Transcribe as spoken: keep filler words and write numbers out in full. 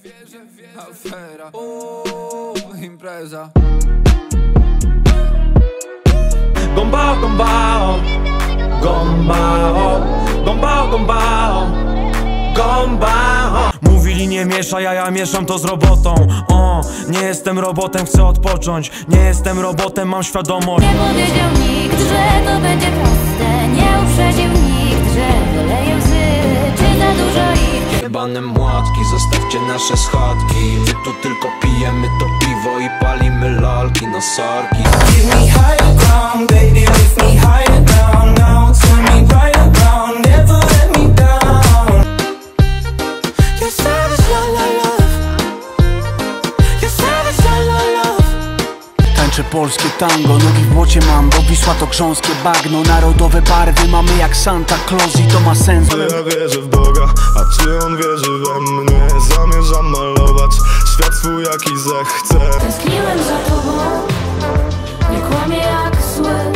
Afera, uuu, impreza. Gombao, gombao, gombao, gombao, gombao, gombao. Mówili nie mieszaj, a ja mieszam to z robotą. O, nie jestem robotem, chcę odpocząć. Nie jestem robotem, mam świadomość. Nie powiedział nikt, że to będzie proste. Nie uprzedził nikt, że wyleje łzy, czy za dużo ich. Jebane młotki, zostawcie nasze schodki. My tu tylko pijemy to piwo i palimy lolki, no sorki. Give me higher ground, baby, lift me higher down. Now turn me right around, never let me down. You're savage, la la love. You're savage, la la love. Tańczę polskie tango, nogi w błocie mam, bo Wisła to grząskie bagno. Narodowe barwy mamy jak Santa Claus i to ma sens. Ale ja wierzę w Boga, a czy On wierzy we mnie? Zamierzam malować świat swój jaki zechcę. Tęskniłem za tobą, nie kłamie jak zły.